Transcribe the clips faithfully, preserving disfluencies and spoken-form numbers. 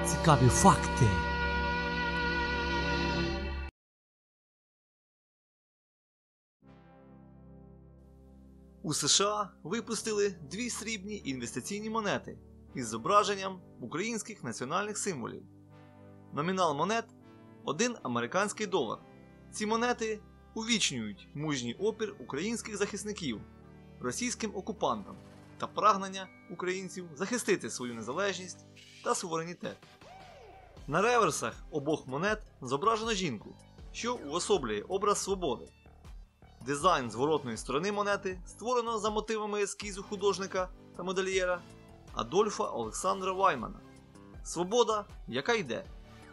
Цікаві факти. У США випустили дві срібні інвестиційні монети із зображенням українських національних символів. Номінал монет – один американський долар. Ці монети увічнюють мужній опір українських захисників російським окупантам та прагнення українців захистити свою незалежність та суверенітет. На реверсах обох монет зображено жінку, що уособлює образ свободи. Дизайн зворотної сторони монети створено за мотивами ескізу художника та модельєра Адольфа Олександра Ваймана «Свобода, яка йде».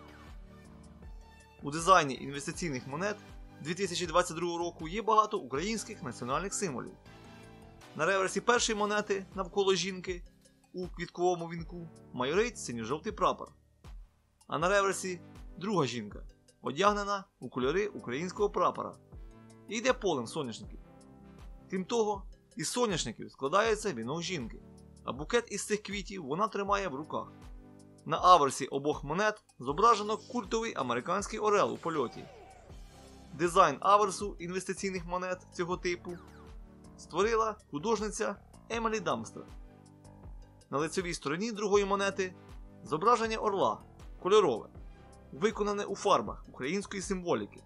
У дизайні інвестиційних монет дві тисячі двадцять другого року є багато українських національних символів. На реверсі першої монети навколо жінки у квітковому вінку майорить синьо-жовтий прапор. А на реверсі друга жінка, одягнена у кольори українського прапора, і йде полем соняшників. Крім того, із соняшників складається вінок жінки, а букет із цих квітів вона тримає в руках. На аверсі обох монет зображено культовий американський орел у польоті. Дизайн аверсу інвестиційних монет цього типу створила художниця Емілі Дамстер. На лицевій стороні другої монети зображення орла, кольорове, виконане у фарбах української символіки.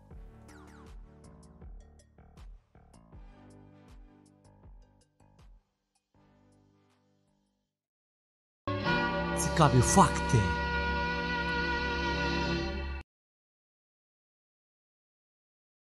Цікаві факти.